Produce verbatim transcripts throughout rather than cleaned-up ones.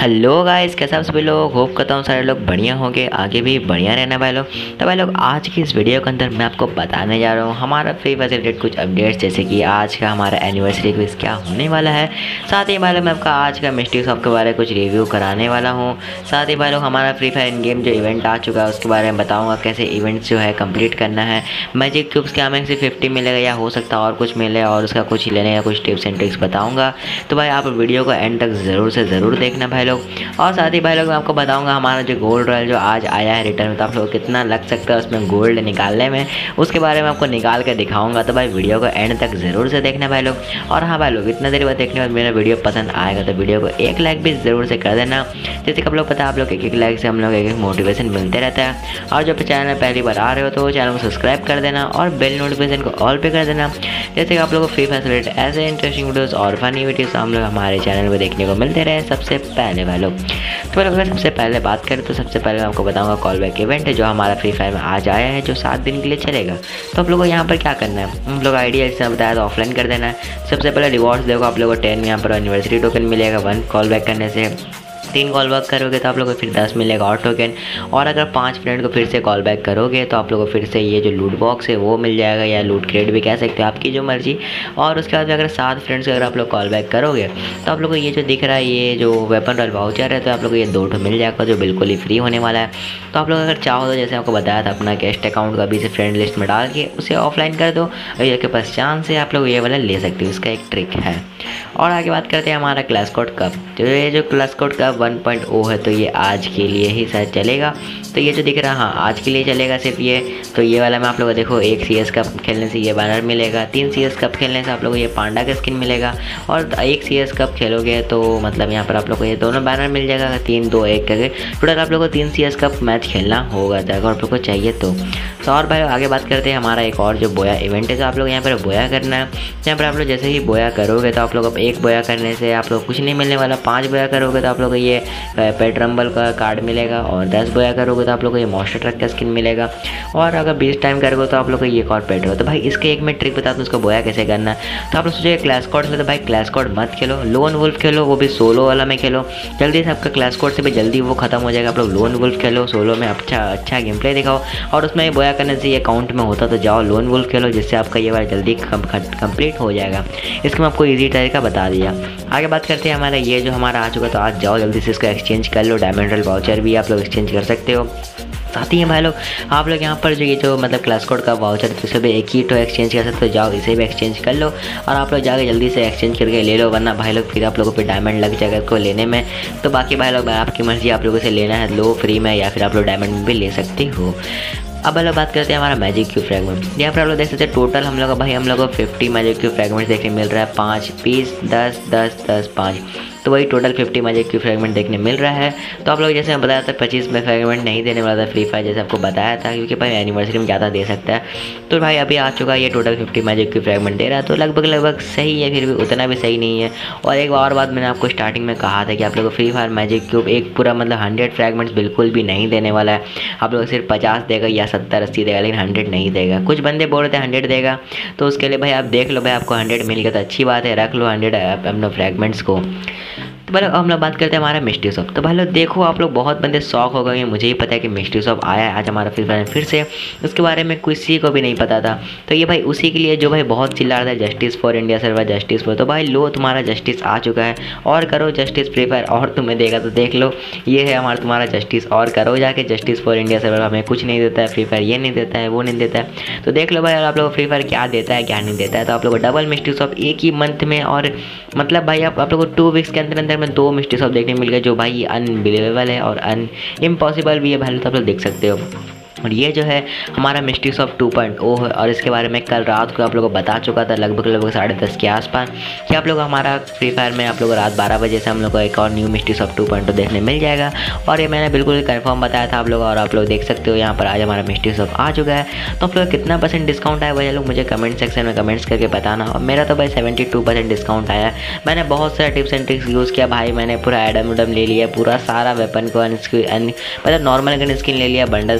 Hello guys, कैसे आप सभी लोग। होप करता हूँ सारे लोग बढ़िया होंगे, आगे भी बढ़िया रहना भाई लोग। तो भाई लोग आज की इस वीडियो के अंदर मैं आपको बताने जा रहा हूँ हमारा फ्री फायर से रिलेटेड कुछ अपडेट्स, जैसे कि आज का हमारा एनिवर्सरी क्विज क्या होने वाला है। साथ ही भाई लोग मैं आपका आज का मिस्ट्री शॉप के बारे में कुछ रिव्यू कराने वाला हूँ। साथ ही भाई लोग हमारा फ्री फायर इन गेम जो इवेंट आ चुका है उसके बारे में बताऊँगा, कैसे इवेंट्स जो है कंप्लीट करना है। मैजिक क्यूब्स क्या हमें सिर्फ फिफ्टी मिलेगा या हो सकता है और कुछ मिले, और उसका कुछ लेने का कुछ टिप्स एंड ट्रिक्स बताऊँगा। तो भाई आप वीडियो को एंड तक ज़रूर से ज़रूर देखना भाई लोग। और साथ ही भाई लोग मैं आपको बताऊंगा हमारा जो गोल्ड रॉयल जो आज आया है रिटर्न में, तो आप लोग कितना लग सकता है उसमें गोल्ड निकालने में, उसके बारे में आपको निकाल के दिखाऊंगा। तो भाई वीडियो को एंड तक ज़रूर से देखना भाई लोग। और हाँ भाई लोग, इतना देर बाद देखने के बाद मेरा वीडियो पसंद आएगा तो वीडियो को एक लाइक भी ज़रूर से कर देना। जैसे कि आप लोग पता है आप लोग एक एक लाइक से हम लोग एक एक मोटिवेशन मिलते रहता है। और जब चैनल पहली बार आ रहे हो तो चैनल को सब्सक्राइब कर देना और बेल नोटिफिकेशन को ऑल पे कर देना, जैसे कि आप लोग को फ्री फायर रिलेटेड ऐसे इंटरेस्टिंग वीडियोस और फनी वीडियोस हम लोग हमारे चैनल पर देखने को मिलते रहे सबसे पहले भाई लोग। तो अगर सबसे पहले बात करें तो सबसे पहले मैं आपको बताऊंगा कॉल बैक इवेंट है जो हमारा फ्री फायर में आज आया है, जो सात दिन के लिए चलेगा। तो आप लोगों को यहाँ पर क्या करना है, हम लोग आइडिया जैसे बताया तो ऑफलाइन कर देना है। सबसे पहले रिवॉर्ड्स देखो, आप लोगों को टेन यहाँ पर एनिवर्सरी टोकन मिलेगा वन कॉल बैक करने से। तीन कॉल बैक करोगे तो आप लोगों को फिर दस मिलेगा और टोकन। और अगर पाँच फ्रेंड को फिर से कॉल बैक करोगे तो आप लोगों को फिर से ये जो लूट बॉक्स है वो मिल जाएगा, या लूट क्रेड भी कह सकते हो, आपकी जो मर्जी। और उसके बाद अगर सात फ्रेंड्स को अगर आप लोग कॉल बैक करोगे तो आप लोगों को ये जो दिख रहा है ये जो वेपन रॉयल वाउचर है, तो आप लोग को ये दो ठो मिल जाएगा जो बिल्कुल ही फ्री होने वाला है। तो आप लोग अगर चाहो तो जैसे आपको बताया था अपना गेस्ट अकाउंट का अभी से फ्रेंड लिस्ट में डाल के उसे ऑफलाइन कर दो, और ये आपके पास चांस से आप लोग ये वाला ले सकते हो, इसका एक ट्रिक है। और आगे बात करते हैं हमारा क्लैश कोड कप। तो ये जो clash squad cup one point O है तो ये आज के लिए ही शायद चलेगा। तो ये जो दिख रहा है हाँ आज के लिए चलेगा सिर्फ ये। तो ये वाला मैं आप लोगों को देखो, एक सी एस कप खेलने से ये बैनर मिलेगा, तीन सी एस कप खेलने से आप लोगों को ये पांडा का स्किन मिलेगा, और एक सी एस कप खेलोगे तो मतलब यहाँ पर आप लोग को ये दोनों बैनर मिल जाएगा, तीन दो एक करके। टोटल आप लोग को तीन सी एस कप मैच खेलना होगा अगर आप लोग को चाहिए तो। तो और भाई आगे बात करते हैं हमारा एक और जो बोया इवेंट है, तो आप लोग यहाँ पर बोया करना है। यहाँ पर आप लोग जैसे ही बोया करोगे तो आप लोग एक बोया करने से आप लोग कुछ नहीं मिलने वाला, पाँच बोया करोगे तो आप लोग को ये पेट रंबल का कार्ड मिलेगा, और दस बोया करोगे तो आप लोग को ये मॉन्स्टर ट्रक का स्किन मिलेगा, और अगर बीस टाइम करोगे तो आप लोग को ये एक और पेट हो। तो भाई इसके एक मैं ट्रिक बता दूँ उसको बोया कैसे करना है। तो आप लोग सोचिए क्लैश कोड से, तो भाई क्लैश कोड मत खेलो, लोन वुल्फ खेलो, वो भी सोलो वाला में खेलो। जल्दी से आपका क्लैश कोड से भी जल्दी वो खत्म हो जाएगा। आप लोग लोन वुल्फ खेलो, सोलो में अच्छा अच्छा गेम प्ले दिखाओ, और उसमें बोया करने से ये अकाउंट में होता तो जाओ लोन वुल्फ खेलो, जिससे आपका ये बार जल्दी कंप्लीट हो जाएगा। इसका मैं आपको ईजी तरीका बता दिया। आगे बात करते हैं हमारा ये जो हमारा आ चुका, तो आज जाओ जल्दी से इसको एक्सचेंज कर लो। डायमंड रॉयल वाउचर भी आप लोग एक्सचेंज कर सकते हो। साथ ही भाई लोग आप लोग यहाँ पर जो ये जो मतलब क्लैश कोड का वाउचर तो इसे भी एक ही तो एक्सचेंज कर सकते हो, जाओ इसे भी एक्सचेंज कर लो, और आप लोग जाके जल्दी से एक्सचेंज करके ले लो, वरना भाई लोग फिर आप लोगों पे डायमंड लग जाएगा इसको लेने में। तो बाकी भाई लोग आपकी मर्जी, आप लोगों से लेना है लो फ्री में, या फिर आप लोग डायमंड में भी ले सकते हो। अब हम बात करते हैं हमारा मैजिक क्यूब फ्रैगमेंट। यहाँ पर आप लोग देख सकते हैं टोटल हम लोग भाई हम लोग को फिफ्टी मैजिक क्यूब फ्रैगमेंट्स देखने मिल रहा है, पाँच पीस दस दस दस पाँच, तो वही total fifty magic cube fragment देखने मिल रहा है। तो आप लोग जैसे मैं बताया था पच्चीस में फ्रैगमेंट नहीं देने वाला था फ्री फायर, जैसे आपको बताया था, क्योंकि भाई एनिवर्सरी में ज़्यादा दे सकता है। तो भाई अभी आ चुका है ये total fifty magic cube fragment दे रहा है, तो लगभग लगभग सही है, फिर भी उतना भी सही नहीं है। और एक और बात मैंने आपको स्टार्टिंग में कहा था कि आप लोग को फ्री फायर मैजिक क्यूब एक पूरा मतलब हंड्रेड फ्रैगमेंट्स बिल्कुल भी नहीं देने वाला है। आप लोग सिर्फ पचास देगा या सत्तर अस्सी देगा, लेकिन हंड्रेड नहीं देगा। कुछ बंदे बोल रहे थे हंड्रेड देगा, तो उसके लिए भाई आप देख लो, भाई आपको हंड्रेड मिल गया तो अच्छी बात है, रख लो हंड्रेड अपने फ्रैगमेंट्स को। तो भाई हम लोग बात करते हैं हमारा मिस्ट्री शॉप। तो भाई लोग देखो आप लोग बहुत बंदे शौक हो गए, मुझे ही पता है कि मिस्ट्री शॉप आया है आज हमारा फ्री फायर फिर से, उसके बारे में किसी को भी नहीं पता था। तो ये भाई उसी के लिए जो भाई बहुत चिल्ला रहा था justice for India server justice for, तो भाई लो तुम्हारा जस्टिस आ चुका है, और करो जस्टिस फ्री फायर, और तुम्हें देगा तो देख लो ये है हमारा तुम्हारा जस्टिस, और करो जाके जस्टिस फॉर इंडिया सर्वर। हमें कुछ नहीं देता है फ्री फायर, ये नहीं देता है वो नहीं देता है, तो देख लो भाई आप लोग फ्री फायर क्या देता है क्या नहीं देता है। तो आप लोग डबल मिस्ट्री शॉप एक ही मंथ में, और मतलब भाई आप आप लोग को टू वीक्स के अंदर अंदर में दो मिस्ट्री शॉप देखने मिल गया, जो भाई अनबिलीवेबल है और अन इम्पॉसिबल भी है भाई, तो आप लोग देख सकते हो। और ये जो है हमारा mystery shop two point O है, और इसके बारे में कल रात को आप लोगों को बता चुका था लगभग लगभग साढ़े दस के आसपास कि आप लोग हमारा फ्री फायर में आप लोग रात बारह बजे से हम लोग को एक और new mystery shop two point O देखने मिल जाएगा। और ये मैंने बिल्कुल कंफर्म बताया था आप लोग, और आप लोग देख सकते हो यहाँ पर आज हमारा मिस्ट्री शॉप आ चुका है। तो आप लोग कितना परसेंट डिस्काउंट आया वही लोग मुझे कमेंट सेक्शन में कमेंट्स करके बताना। और मेरा तो भाई सेवेंटी टू परसेंट डिस्काउंट आया है। मैंने बहुत सारे टिप्स एंड ट्रिक्स यूज़ किया भाई, मैंने पूरा एडम उडम ले लिया, पूरा सारा वेपन को अन मतलब नॉर्मल गन स्किन ले लिया, बंडल सब कुछ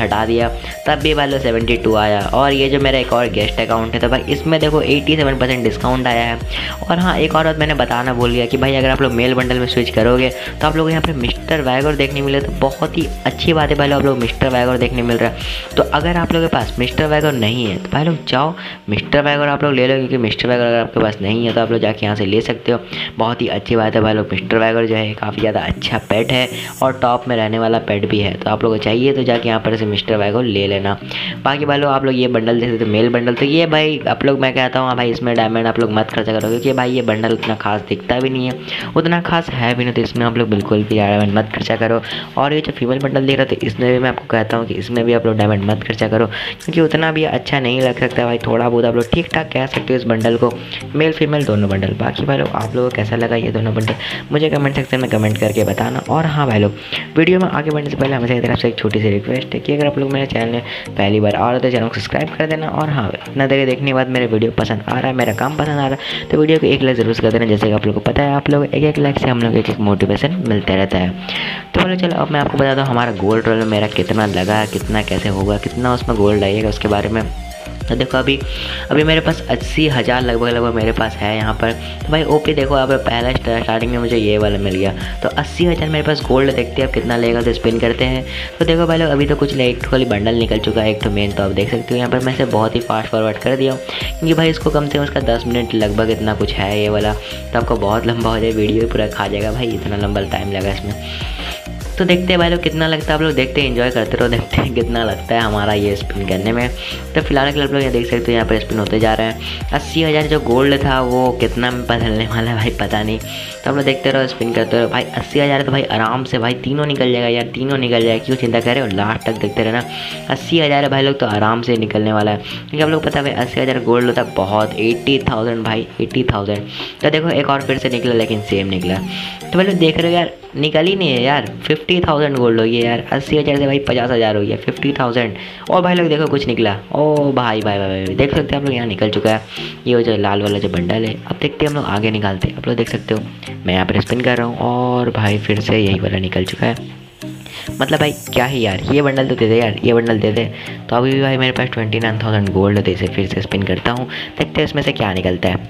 हटा दिया तब भी भाई लोग सेवेंटी टू आया। और ये जो मेरा एक और गेस्ट अकाउंट है तो भाई इसमें देखो एटी सेवन परसेंट डिस्काउंट आया है। और हाँ, एक और बात मैंने बताना भूल गया कि भाई अगर आप लोग मेल बंडल में स्विच करोगे तो आप लोग यहाँ पर मिस्टर वैगोर देखने मिले तो बहुत ही अच्छी बात है भाई लोग, आप लोग मिस्टर वैगोर देखने मिल रहा है। तो अगर आप लोगों के पास मिस्टर वैगोर नहीं है तो भाई लोग जाओ मिस्टर वैगोर आप लोग ले लो, क्योंकि मिस्टर वैगोर अगर आपके पास नहीं है तो आप लोग जाके यहाँ से ले सकते हो। बहुत ही अच्छी बात है भाई लोग, मिस्टर वैगोर जो है काफ़ी ज़्यादा अच्छा पेट है और टॉप में रहने वाला पेट भी है। तो आप लोगों को चाहिए तो जाके यहाँ पर से मिस्टर वैगोर ले लेना। बाकी भाई लोग आप लोग ये बंडल देते थे मेल बंडल, तो ये भाई आप लोग मैं कहता हूँ हाँ भाई इसमें डायमंड आप लोग मत खर्चा करो, क्योंकि भाई ये बंडल उतना खास दिखता भी नहीं है, उतना खास है भी नहीं, तो इसमें आप लोग बिल्कुल भी डायमंड मत खर्चा करो। और ये जो फीमेल बंडल दे रहा था इसमें भी मैं आपको कहता हूँ कि इसमें भी आप लोग डायमंड मत खर्चा करो, क्योंकि उतना भी अच्छा नहीं लग सकता भाई, थोड़ा बहुत आप लोग ठीक ठाक कह सकते हो इस बंडल को, मेल फीमेल दोनों बंडल। बाकी भाई लोग आप लोगों को कैसा लगा ये दोनों बंडल मुझे कमेंट सेक्शन में कमेंट करके बताना। और हाँ भाई लोग, वीडियो में आगे बढ़ने से पहले हमें तरफ से एक छोटी सी रिक्वेस्ट है कि अगर आप लोग मेरे चैनल में पहली बार आ रहे तो चैनल को सब्सक्राइब कर देना। और हाँ, इतना देर देखने के बाद मेरे वीडियो पसंद आ रहा है, मेरा काम पसंद आ रहा है तो वीडियो को एक लाइक जरूर कर देना। जैसे कि आप लोग को पता है आप लोग एक एक लाइक से हम लोग एक एक मोटिवेशन मिलते रहता है। तो बोलो चलो अब मैं आपको बता दूँ हमारा गोल्ड रोल में मेरा कितना लगा, कितना कैसे होगा, कितना उसमें गोल्ड आएगा उसके बारे में। तो देखो अभी अभी मेरे पास अस्सी हज़ार लगभग लगभग मेरे पास है यहाँ पर। तो भाई ओपी देखो अब पहला स्टार्टिंग में मुझे ये वाला मिल गया, तो अस्सी हज़ार मेरे पास गोल्ड। देखते हैं अब कितना लेगा, तो स्पिन करते हैं। तो देखो भाई लोग अभी तो कुछ नहीं, एक खाली बंडल निकल चुका है, एक तो मेन। तो आप देख सकते हो यहाँ पर मैं से बहुत ही फास्ट फॉरवर्ड कर दिया हूँ, क्योंकि भाई इसको कम से कम उसका दस मिनट लगभग इतना कुछ है ये वाला, तो आपको बहुत लंबा हो जाए, वीडियो पूरा खा जाएगा भाई, इतना लंबा टाइम लगा इसमें। तो देखते हैं भाई लोग कितना लगता है, आप लोग देखते हैं एंजॉय करते रहो, देखते हैं कितना लगता है हमारा ये स्पिन करने में। तो फिलहाल के आप लोग यहाँ देख सकते हो यहाँ पर स्पिन होते जा रहे हैं। अस्सी हज़ार जो गोल्ड था वो कितना में बदलने वाला है भाई पता नहीं, तो आप लोग देखते रहो स्पिन करते रहो। भाई अस्सी हज़ार तो भाई आराम से भाई तीनों निकल जाएगा यार, तीनों निकल जाएगा, क्यों चिंता कर रहे हो, लास्ट तक देखते रहना। अस्सी हज़ार भाई लोग तो आराम से निकलने वाला है, क्योंकि आप लोग पता है भाई अस्सी हज़ार गोल्ड होता है बहुत, एट्टी थाउजेंड भाई एट्टी थाउजेंड। तो देखो एक और फिर से निकला लेकिन सेम निकला। तो भाई लोग देख रहे हो यार निकल ही नहीं है यार, फिफ्टी थाउजेंड गोल्ड हो गया यार, अस्सी हज़ार से भाई पचास हज़ार हो गया, फिफ्टी थाउजेंड। और भाई लोग देखो कुछ निकला, ओ भाई भाई भाई भाई देख सकते हैं आप लोग यहाँ निकल चुका है ये वो जो लाल वाला जो बंडल है। अब देखते हैं हम लोग आगे निकालते हैं, आप लोग देख सकते हो मैं यहाँ पर स्पिन कर रहा हूँ और भाई फिर से यही वाला निकल चुका है। मतलब भाई क्या है यार, ये बंडल तो दे दे यार, ये बंडल दे दे। तो अभी भी भाई मेरे पास ट्वेंटी नाइन थाउजेंड गोल्ड है, तो इसे फिर से स्पिन करता हूँ, देखते हैं इसमें से क्या निकलता है।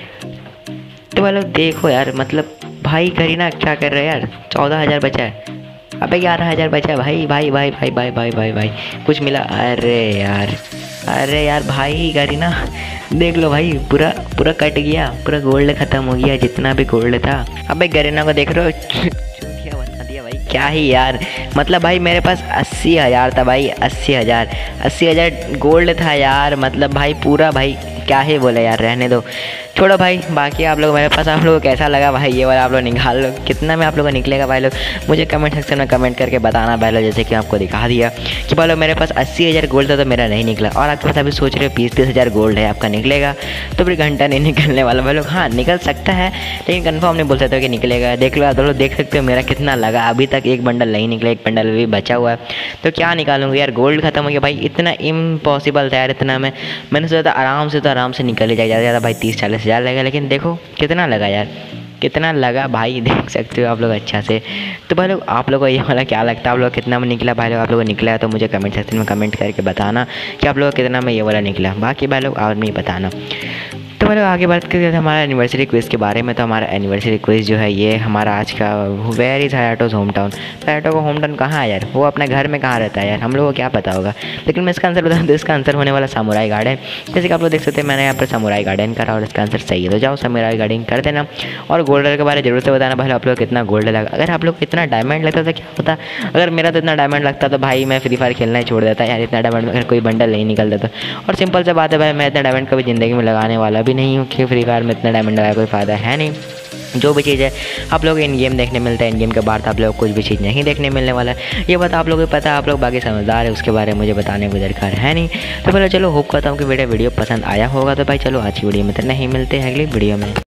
तो भाई लोग देखो यार, मतलब भाई करीना क्या कर रहे हैं यार, चौदह हज़ार बचा है, अबे ग्यारह हज़ार बचा है भाई भाई भाई भाई भाई भाई भाई भाई कुछ मिला। अरे यार अरे यार भाई करीना देख लो भाई, पूरा पूरा कट गया, पूरा गोल्ड ख़त्म हो गया जितना भी गोल्ड था। अबे करीना को देख रहे हो, चूतिया बना दिया भाई, क्या ही यार। मतलब भाई मेरे पास अस्सी हज़ार था भाई, अस्सी हज़ार अस्सी हज़ार गोल्ड था यार, मतलब भाई पूरा भाई क्या ही बोले यार, रहने दो छोड़ो भाई। बाकी आप लोग मेरे पास आप लोगों को कैसा लगा भाई ये वाला, आप लोग निकाल लो कितना में आप लोगों को निकलेगा भाई लोग, मुझे कमेंट सेक्शन में कमेंट करके बताना भाई लोग। जैसे कि आपको दिखा दिया कि भाई लोग मेरे पास अस्सी हज़ार गोल्ड था तो मेरा नहीं निकला, और आपके पास अभी सोच रहे हो बीस तीस हज़ार गोल्ड है आपका निकलेगा, तो फिर घंटा नहीं निकलने वाला भाई लोग। हाँ निकल सकता है लेकिन कन्फर्म नहीं बोल सकते कि निकलेगा। देख लो आप लोग देख सकते हो मेरा कितना लगा, अभी तक एक बंडल नहीं निकला, एक बंडल भी बचा हुआ है, तो क्या निकालूंगा यार, गोल्ड खत्म हो गया भाई, इतना इम्पॉसिबल था यार इतना में। मैंने सोचा था आराम से तो आराम से निकल ही जाएगा, ज़्यादा ज़्यादा भाई तीस चालीस हज़ार लगेगा, लेकिन देखो कितना लगा यार, कितना लगा भाई देख सकते हो आप लोग अच्छा से। तो भाई लोग आप लोगों को ये वाला क्या लगता है, आप लोग कितना में निकला भाई लोग, आप लोगों को निकला है तो मुझे कमेंट सेक्शन में कमेंट करके बताना कि आप लोग कितना में ये वाला निकला। बाकी भाई लोग आप नहीं बताना। तो भाई लोग आगे बात करते हैं हमारा एनिवर्सरी क्विज़ के बारे में। तो हमारा एनिवर्सरी क्विज़ जो है ये हमारा आज का where is Hayato's home town. तो हयाटो का होम टाउन कहाँ है यार, वो अपने घर में कहाँ रहता है यार, हम लोगों को क्या पता होगा। लेकिन मैं इसका आंसर बता दूँ, इसका आंसर होने वाला सामुराई गार्डन। जैसे कि आप लोग देख सकते हैं मैंने यहाँ पर सामुराई गार्डन करा और इसका आंसर सही है, तो जाओ सामुराई गार्डन कर देना। और गोल्ड के बारे में जरूर से बताना भाई आप लोग कितना गोल्ड लगा। अगर आप लोग इतना डायमंड लगता था क्या होता, अगर मेरा तो इतना डायमंड लगता तो भाई मैं फ्री फायर खेलना ही छोड़ देता यार, इतना डायमंड अगर कोई बंडल नहीं निकलता था। और सिंपल से बात है भाई, मैं इतना डायमंड कभी ज़िंदगी में लगाने वाला भी नहीं हूँ, कि फ्री फायर में इतना डायमंड लगाया कोई फ़ायदा है नहीं। जो भी चीज़ है आप लोग इन गेम देखने मिलता है, इन गेम के बाद आप लोग कुछ भी चीज़ नहीं देखने मिलने वाला है। ये बात आप लोगों को पता है, आप लोग बाकी समझदार है, उसके बारे में मुझे बताने को दरकार है नहीं। तो पहले चलो होप करता हूँ कि वीडियो वीडियो पसंद आया होगा। तो भाई चलो आज की वीडियो में तो नहीं, मिलते हैं अगली वीडियो में।